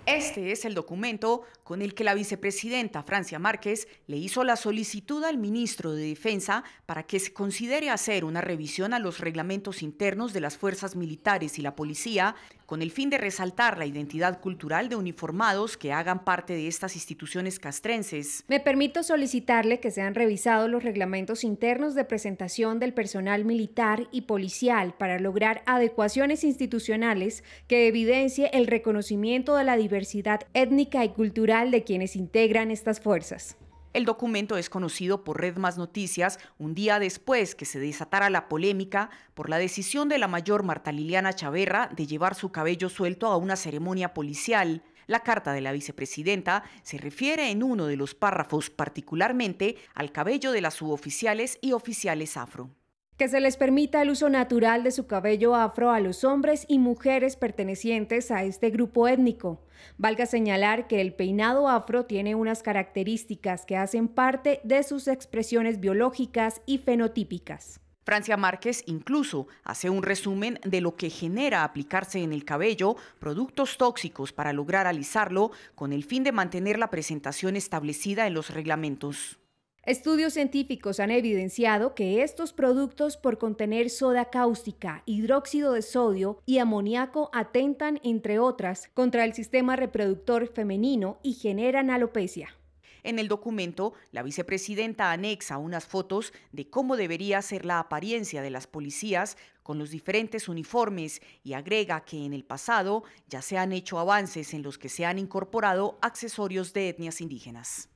Este es el documento con el que la vicepresidenta Francia Márquez le hizo la solicitud al ministro de Defensa para que se considere hacer una revisión a los reglamentos internos de las fuerzas militares y la policía con el fin de resaltar la identidad cultural de uniformados que hagan parte de estas instituciones castrenses. Me permito solicitarle que sean revisados los reglamentos internos de presentación del personal militar y policial para lograr adecuaciones institucionales que evidencie el reconocimiento de la diversidad étnica y cultural de quienes integran estas fuerzas. El documento es conocido por Red Más Noticias un día después que se desatara la polémica por la decisión de la mayor Marta Liliana Chaverra de llevar su cabello suelto a una ceremonia policial. La carta de la vicepresidenta se refiere en uno de los párrafos particularmente al cabello de las suboficiales y oficiales afro. Que se les permita el uso natural de su cabello afro a los hombres y mujeres pertenecientes a este grupo étnico. Valga señalar que el peinado afro tiene unas características que hacen parte de sus expresiones biológicas y fenotípicas. Francia Márquez incluso hace un resumen de lo que genera aplicarse en el cabello productos tóxicos para lograr alisarlo con el fin de mantener la presentación establecida en los reglamentos. Estudios científicos han evidenciado que estos productos, por contener soda cáustica, hidróxido de sodio y amoníaco, atentan, entre otras, contra el sistema reproductor femenino y generan alopecia. En el documento, la vicepresidenta anexa unas fotos de cómo debería ser la apariencia de las policías con los diferentes uniformes y agrega que en el pasado ya se han hecho avances en los que se han incorporado accesorios de etnias indígenas.